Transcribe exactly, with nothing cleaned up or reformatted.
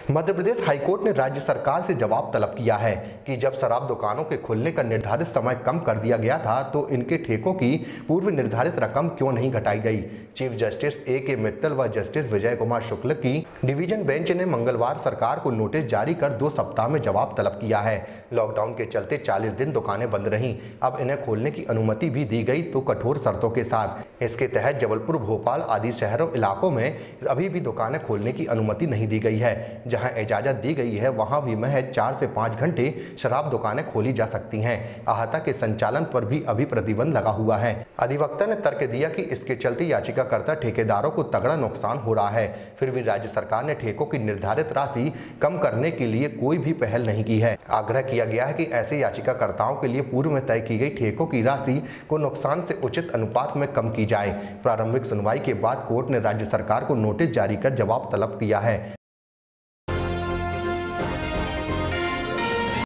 Madhya Pradesh high court ने राज्य सरकार से जवाब तलब किया है कि जब शराब दुकानों के खुलने का निर्धारित समय कम कर दिया गया था तो इनके ठेकों की पूर्व निर्धारित रकम क्यों नहीं घटाई गई। चीफ जस्टिस ए के मित्तल व जस्टिस विजय कुमार शुक्ल की डिवीजन बेंच ने मंगलवार सरकार को नोटिस जारी कर दो सप्ताह में जवाब तलब किया है। लॉकडाउन के चलते चालीस दिन दुकानें बंद रहीं, अब इन्हें खोलने की अनुमति भी दी गई तो कठोर शर्तों के साथ। इसके तहत जबलपुर, भोपाल आदि शहरों इलाकों में अभी भी दुकानें खोलने की अनुमति नहीं दी गई है। जहां इजाजत दी गई है वहां भी महज चार से पाँच घंटे शराब दुकानें खोली जा सकती हैं। अहाता के संचालन पर भी अभी प्रतिबंध लगा हुआ है। अधिवक्ता ने तर्क दिया कि इसके चलते याचिकाकर्ता ठेकेदारों को तगड़ा नुकसान हो रहा है। फिर भी राज्य सरकार ने ठेकों की निर्धारित राशि कम करने के लिए कोई भी पहल नहीं की है। आग्रह किया गया है कि ऐसे याचिकाकर्ताओं के लिए पूर्व में तय की गई ठेकों की राशि को नुकसान से उचित अनुपात में कम की जाए। प्रारंभिक सुनवाई के बाद कोर्ट ने राज्य सरकार को नोटिस जारी कर जवाब तलब किया है।